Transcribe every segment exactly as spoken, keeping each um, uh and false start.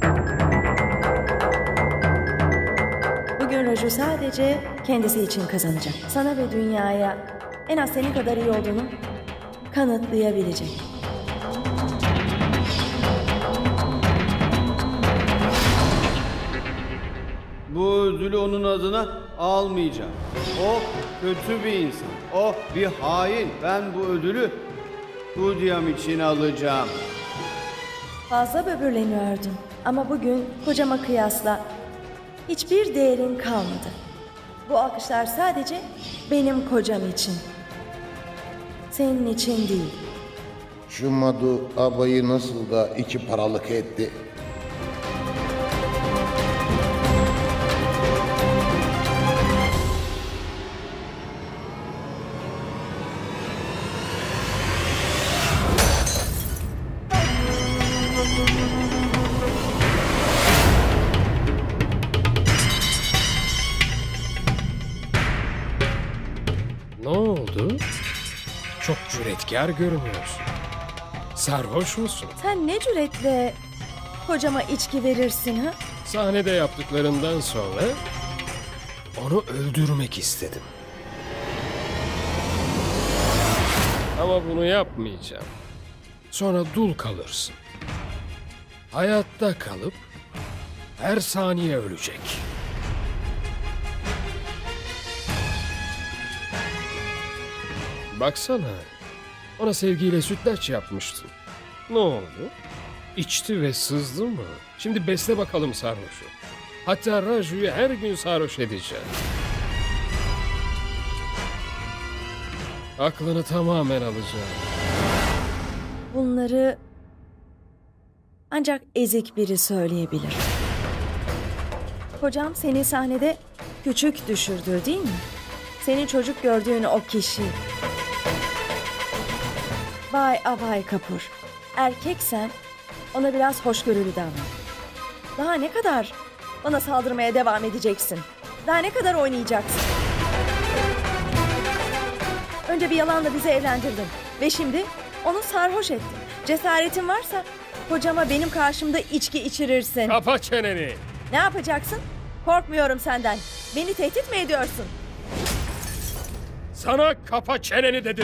Bugün Raju sadece kendisi için kazanacak. Sana ve dünyaya en az senin kadar iyi olduğunu kanıtlayabilecek. Bu ödülü onun adına almayacağım. O kötü bir insan. O bir hain. Ben bu ödülü Gudiam için alacağım. Fazla böbürleniyordun ama bugün kocama kıyasla hiçbir değerin kalmadı. Bu alkışlar sadece benim kocam için. Senin için değil. Şu Madu abayı nasıl da iki paralık etti. Ne oldu? Çok cüretkar görünüyorsun. Sarhoş musun? Sen ne cüretle kocama içki verirsin ha? Sahnede yaptıklarından sonra onu öldürmek istedim. Ama bunu yapmayacağım. Sonra dul kalırsın. Hayatta kalıp her saniye ölecek. Baksana, ona sevgiyle sütlaç yapmıştın. Ne oldu? İçti ve sızdı mı? Şimdi besle bakalım sarhoşu. Hatta Raju'yu her gün sarhoş edeceğim. Aklını tamamen alacağım. Bunları ancak ezik biri söyleyebilir. Kocam seni sahnede küçük düşürdü, değil mi? Senin çocuk gördüğün o kişi. Bay Abhay Kapur. Erkeksen ona biraz hoşgörülü davran. Daha ne kadar bana saldırmaya devam edeceksin? Daha ne kadar oynayacaksın? Önce bir yalanla bizi evlendirdin ve şimdi onu sarhoş ettin. Cesaretin varsa kocama benim karşımda içki içirirsin. Kapa çeneni! Ne yapacaksın? Korkmuyorum senden. Beni tehdit mi ediyorsun? Sana kapa çeneni dedim.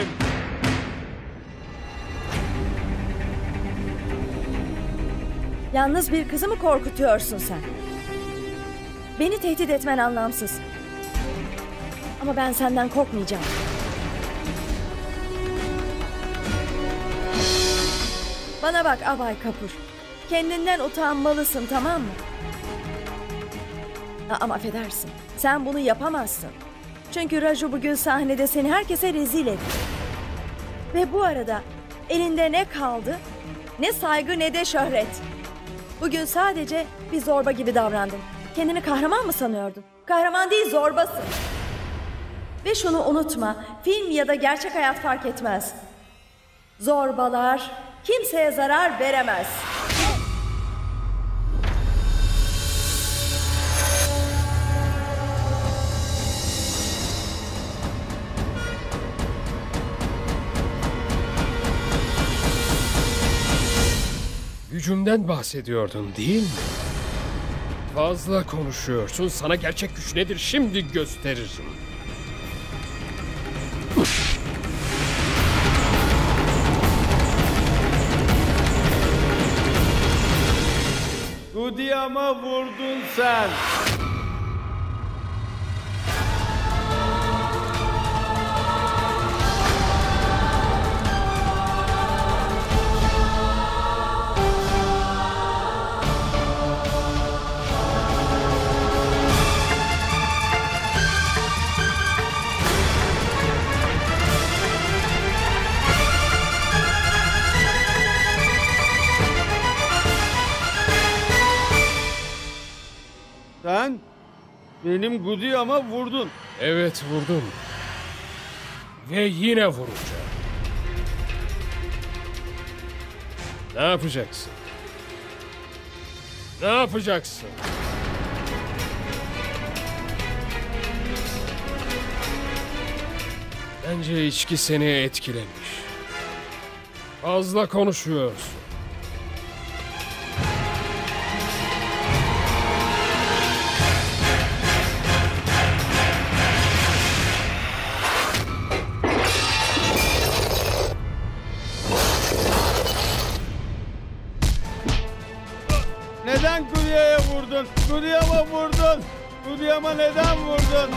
Yalnız bir kızı mı korkutuyorsun sen? Beni tehdit etmen anlamsız. Ama ben senden korkmayacağım. Bana bak Abhay Kapur. Kendinden utanmalısın, tamam mı? Ha, ama affedersin. Sen bunu yapamazsın. Çünkü Raju bugün sahnede seni herkese rezil etti. Ve bu arada elinde ne kaldı? Ne saygı ne de şöhret. Bugün sadece bir zorba gibi davrandın. Kendini kahraman mı sanıyordun? Kahraman değil, zorbasın. Ve şunu unutma, film ya da gerçek hayat fark etmez. Zorbalar kimseye zarar veremez. Gücümden bahsediyordun değil mi? Fazla konuşuyorsun. Sana gerçek güç nedir şimdi gösteririm. Gudiam'a vurdun sen. Sen benim Gudiam'a vurdun. Evet vurdum. Ve yine vuracağım. Ne yapacaksın? Ne yapacaksın? Bence içki seni etkilemiş. Fazla konuşuyorsun. Neden Gudiya'ya vurdun? Gudiya'ma vurdun. Gudiya'ma neden vurdun?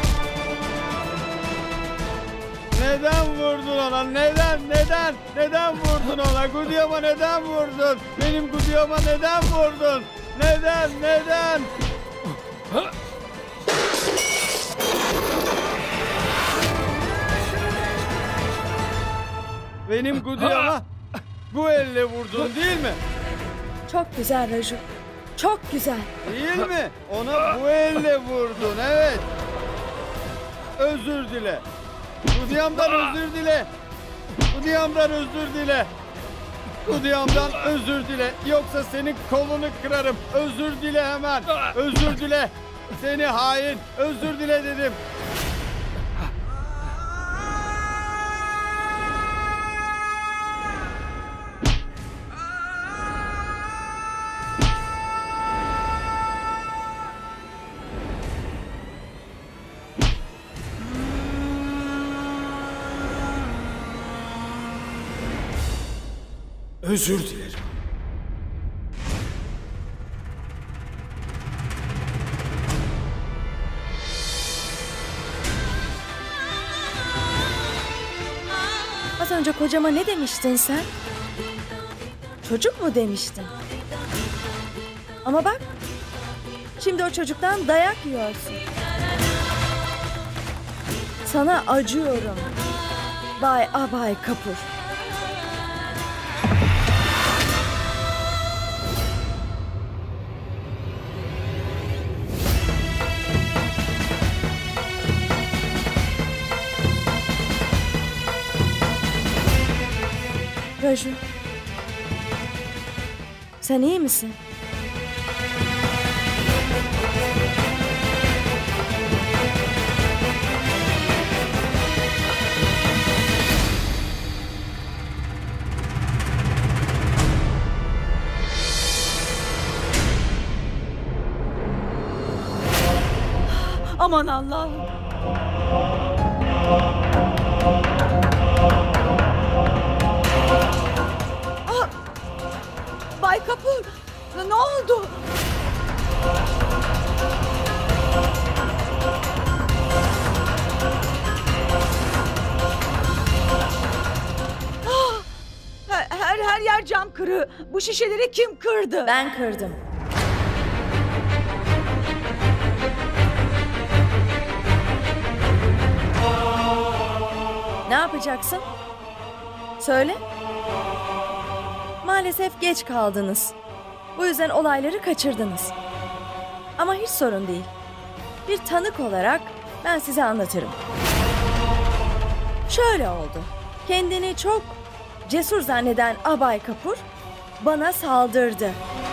Neden vurdun ona? Neden? Neden? Neden vurdun ona? Gudiya'ma neden vurdun? Benim Gudiya'ma neden vurdun? Neden? Neden? Benim Gudiya'ma bu elle vurdun değil mi? Çok güzel Raju. Çok güzel. Değil mi? Ona bu elle vurdun, evet. Özür dile. Gudiyam'dan özür dile. Gudiyam'dan özür dile. Gudiyam'dan özür dile. Yoksa senin kolunu kırarım. Özür dile hemen. Özür dile. Seni hain. Özür dile dedim. Özür dilerim. Az önce kocama ne demiştin sen? Çocuk mu demiştin? Ama bak, şimdi o çocuktan dayak yiyorsun. Sana acıyorum. Bay Abhay Kapur. Raju, sen iyi misin? Aman Allah'ım. Bay Kapur, ne oldu? Ah, Her, her her yer cam kırığı. Bu şişeleri kim kırdı? Ben kırdım. Ne yapacaksın? Söyle. Maalesef geç kaldınız. Bu yüzden olayları kaçırdınız. Ama hiç sorun değil. Bir tanık olarak ben size anlatırım. Şöyle oldu. Kendini çok cesur zanneden Abhay Kapur bana saldırdı.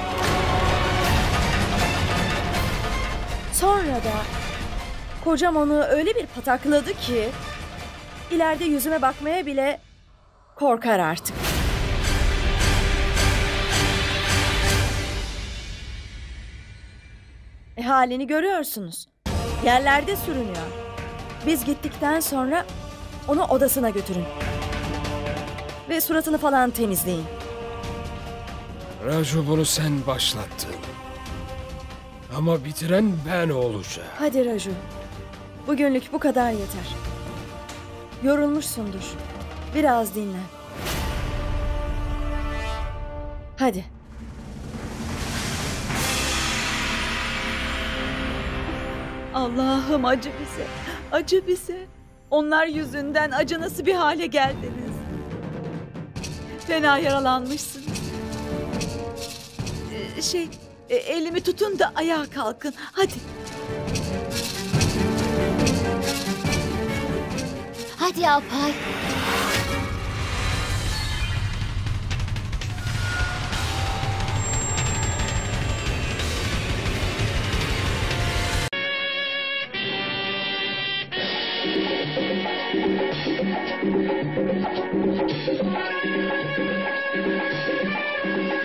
Sonra da kocam onu öyle bir patakladı ki ileride yüzüme bakmaya bile korkar artık. E, halini görüyorsunuz. Yerlerde sürünüyor. Biz gittikten sonra onu odasına götürün. Ve suratını falan temizleyin. Raju, bunu sen başlattın. Ama bitiren ben olacağım. Hadi Raju. Bugünlük bu kadar yeter. Yorulmuşsundur. Biraz dinlen. Hadi. Allah'ım acı bize. Acı bize. Onlar yüzünden acınası bir hale geldiniz. Fena yaralanmışsınız. Ee, Şey, e, elimi tutun da ayağa kalkın. Hadi. Hadi Alpay. Thank you.